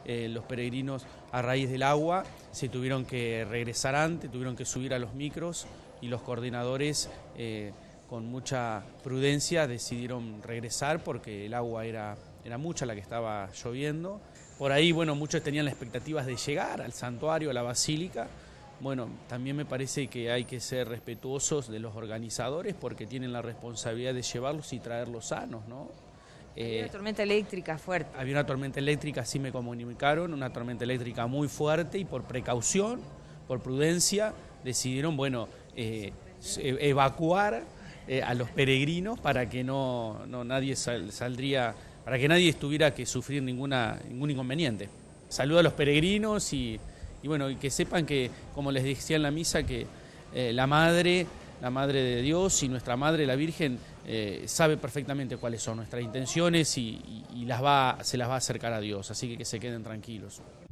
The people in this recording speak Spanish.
los peregrinos a raíz del agua se tuvieron que regresar antes, tuvieron que subir a los micros y los coordinadores con mucha prudencia decidieron regresar porque el agua era mucha la que estaba lloviendo. Por ahí, bueno, muchos tenían las expectativas de llegar al santuario, a la basílica. Bueno, también me parece que hay que ser respetuosos de los organizadores porque tienen la responsabilidad de llevarlos y traerlos sanos, ¿no? Había una tormenta eléctrica fuerte. Había una tormenta eléctrica, así me comunicaron, una tormenta eléctrica muy fuerte y por precaución, por prudencia, decidieron, bueno, evacuar a los peregrinos para que nadie saldría, para que nadie tuviera que sufrir ningún inconveniente. Saludo a los peregrinos y bueno, y que sepan que, como les decía en la misa, que la Madre de Dios y nuestra Madre, la Virgen, sabe perfectamente cuáles son nuestras intenciones y se las va a acercar a Dios, así que se queden tranquilos.